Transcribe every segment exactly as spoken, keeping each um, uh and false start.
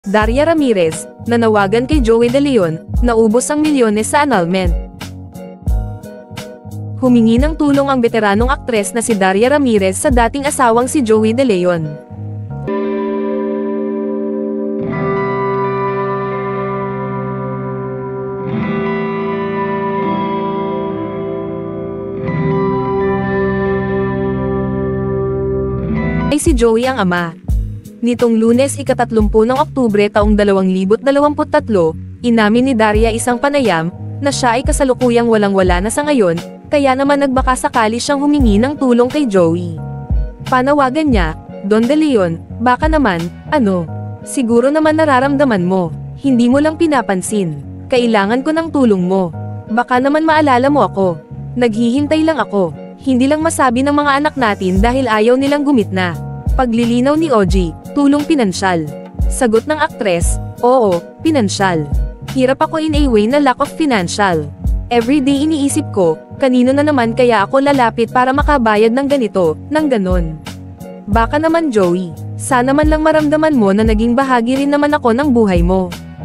Daria Ramirez, nanawagan kay Joey De Leon, naubos ang milyones sa annulment. Humingi ng tulong ang veteranong aktres na si Daria Ramirez sa dating asawang si Joey De Leon. Ay si Joey ang ama. Nitong Lunes ikatatlumput ng Oktubre taong dalawang libo't dalawamput tatlo, inamin ni Daria isang panayam, na siya ay kasalukuyang walang-wala na sa ngayon, kaya naman nagbaka sakali siyang humingi ng tulong kay Joey. Panawagan niya, Don De Leon, baka naman, ano? Siguro naman nararamdaman mo, hindi mo lang pinapansin. Kailangan ko ng tulong mo. Baka naman maalala mo ako. Naghihintay lang ako. Hindi lang masabi ng mga anak natin dahil ayaw nilang gumitna. Paglilinaw ni O G, tulong pinansyal. Sagot ng aktres, oo, pinansyal. Hirap ako in a way na lack of financial. Everyday iniisip ko, kanino na naman kaya ako lalapit para makabayad ng ganito, ng ganon. Baka naman Joey, sana man lang maramdaman mo na naging bahagi rin naman ako ng buhay mo.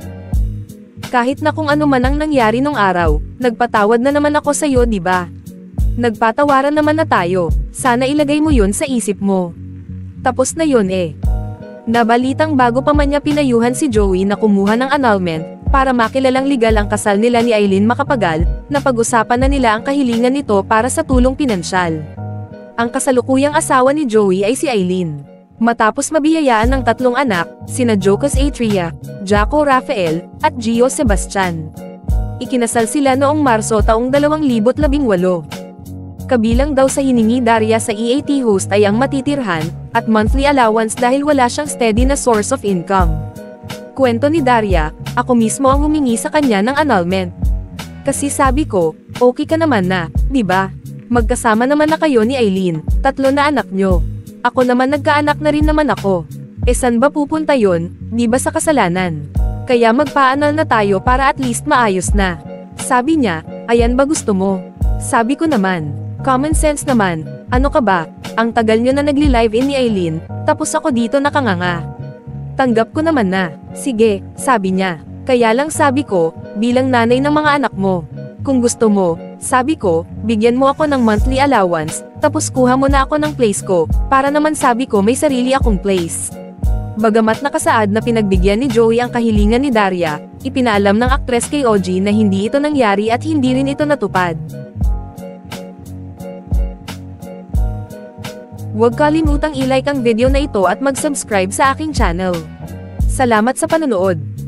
Kahit na kung ano man ang nangyari nung araw, nagpatawad na naman ako sa'yo, diba? Nagpatawaran naman na tayo, sana ilagay mo yun sa isip mo. Tapos na yun eh. Nabalitang bago pa man niya pinayuhan si Joey na kumuha ng annulment, para makilalang legal ang kasal nila ni Aileen Macapagal, na pag-usapan na nila ang kahilingan nito para sa tulong pinansyal. Ang kasalukuyang asawa ni Joey ay si Aileen. Matapos mabiyayaan ng tatlong anak, sina Jocas Atria, Jaco Rafael, at Gio Sebastian. Ikinasal sila noong Marso taong dalawang libo't labing walo. Kabilang daw sa hiningi Daria sa E A T host ay ang matitirhan, at monthly allowance dahil wala siyang steady na source of income. Kwento ni Daria, ako mismo ang humingi sa kanya ng annulment. Kasi sabi ko, okay ka naman na, di ba? Magkasama naman na kayo ni Aileen, tatlo na anak nyo. Ako naman nagkaanak na rin naman ako. E san ba pupunta yon, di ba sa kasalanan? Kaya magpa-annul na tayo para at least maayos na. Sabi niya, ayan ba gusto mo? Sabi ko naman, common sense naman, ano ka ba, ang tagal nyo na nagli-live in ni Aileen, tapos ako dito nakanganga. Tanggap ko naman na, sige, sabi niya, kaya lang sabi ko, bilang nanay ng mga anak mo. Kung gusto mo, sabi ko, bigyan mo ako ng monthly allowance, tapos kuha mo na ako ng place ko, para naman sabi ko may sarili akong place. Bagamat nakasaad na pinagbigyan ni Joey ang kahilingan ni Daria, ipinaalam ng aktres kay O G na hindi ito nangyari at hindi rin ito natupad. Huwag kalimutang i-like ang video na ito at mag-subscribe sa aking channel. Salamat sa panonood.